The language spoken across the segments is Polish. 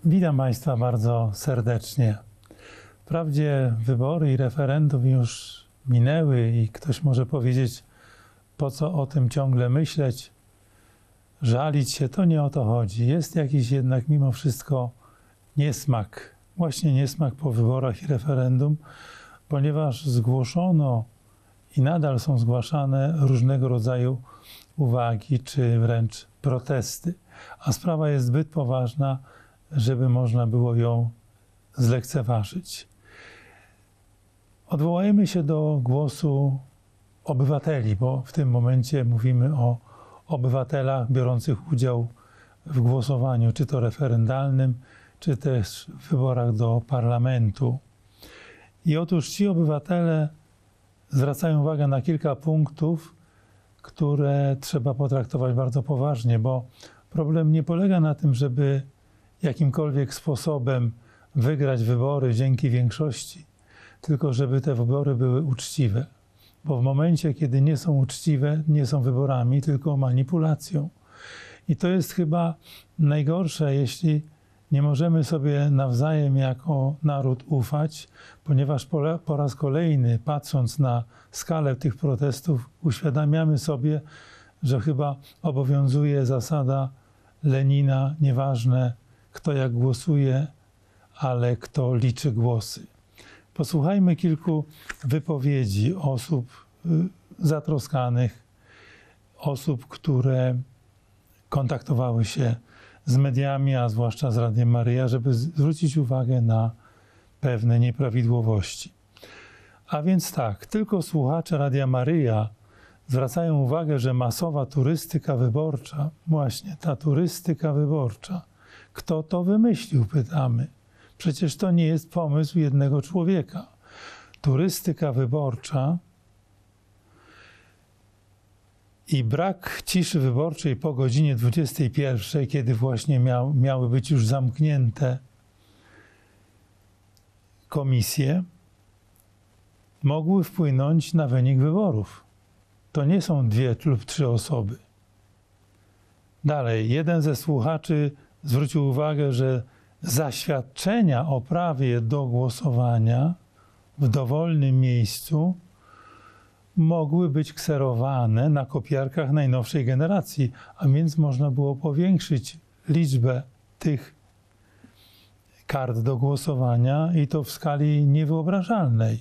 Witam Państwa bardzo serdecznie. Wprawdzie wybory i referendum już minęły i ktoś może powiedzieć, po co o tym ciągle myśleć, żalić się, to nie o to chodzi. Jest jakiś jednak mimo wszystko niesmak, właśnie niesmak po wyborach i referendum, ponieważ zgłoszono i nadal są zgłaszane różnego rodzaju uwagi czy wręcz protesty, a sprawa jest zbyt poważna, żeby można było ją zlekceważyć. Odwołajmy się do głosu obywateli, bo w tym momencie mówimy o obywatelach biorących udział w głosowaniu, czy to referendalnym, czy też w wyborach do parlamentu. I otóż ci obywatele zwracają uwagę na kilka punktów, które trzeba potraktować bardzo poważnie, bo problem nie polega na tym, żeby jakimkolwiek sposobem wygrać wybory dzięki większości, tylko żeby te wybory były uczciwe. Bo w momencie, kiedy nie są uczciwe, nie są wyborami, tylko manipulacją. I to jest chyba najgorsze, jeśli nie możemy sobie nawzajem jako naród ufać, ponieważ po raz kolejny, patrząc na skalę tych protestów, uświadamiamy sobie, że chyba obowiązuje zasada Lenina, nieważne kto jak głosuje, ale kto liczy głosy. Posłuchajmy kilku wypowiedzi osób zatroskanych, osób, które kontaktowały się z mediami, a zwłaszcza z Radiem Maryja, żeby zwrócić uwagę na pewne nieprawidłowości. A więc tak, tylko słuchacze Radia Maryja zwracają uwagę, że masowa turystyka wyborcza, właśnie ta turystyka wyborcza, kto to wymyślił, pytamy. Przecież to nie jest pomysł jednego człowieka. Turystyka wyborcza i brak ciszy wyborczej po godzinie 21, kiedy właśnie miały być już zamknięte komisje, mogły wpłynąć na wynik wyborów. To nie są 2 lub 3 osoby. Dalej, jeden ze słuchaczy zwrócił uwagę, że zaświadczenia o prawie do głosowania w dowolnym miejscu mogły być kserowane na kopiarkach najnowszej generacji, a więc można było powiększyć liczbę tych kart do głosowania i to w skali niewyobrażalnej.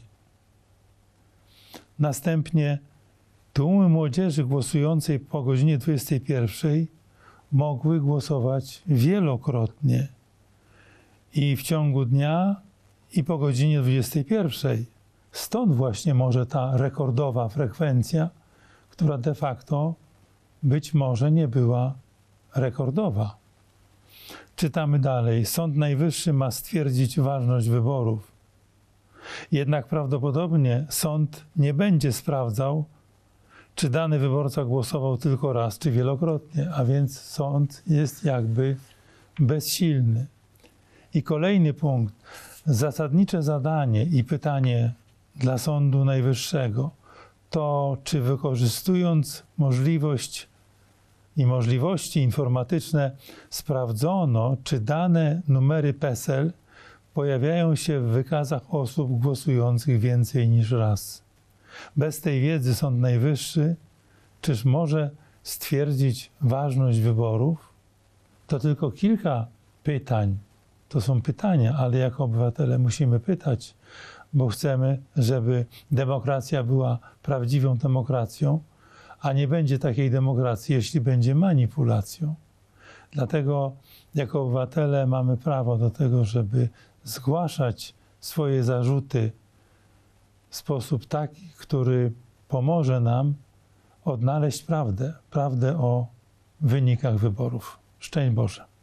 Następnie tłumy młodzieży głosującej po godzinie 21 mogły głosować wielokrotnie i w ciągu dnia, i po godzinie 21. Stąd właśnie może ta rekordowa frekwencja, która de facto być może nie była rekordowa. Czytamy dalej. Sąd Najwyższy ma stwierdzić ważność wyborów. Jednak prawdopodobnie sąd nie będzie sprawdzał, czy dany wyborca głosował tylko raz, czy wielokrotnie, a więc sąd jest jakby bezsilny. I kolejny punkt. Zasadnicze zadanie i pytanie dla Sądu Najwyższego to, czy wykorzystując możliwości informatyczne sprawdzono, czy dane numery PESEL pojawiają się w wykazach osób głosujących więcej niż raz. Bez tej wiedzy Sąd Najwyższy czyż może stwierdzić ważność wyborów? To tylko kilka pytań. To są pytania, ale jako obywatele musimy pytać, bo chcemy, żeby demokracja była prawdziwą demokracją, a nie będzie takiej demokracji, jeśli będzie manipulacją. Dlatego jako obywatele mamy prawo do tego, żeby zgłaszać swoje zarzuty w sposób taki, który pomoże nam odnaleźć prawdę o wynikach wyborów. Szczęść Boże.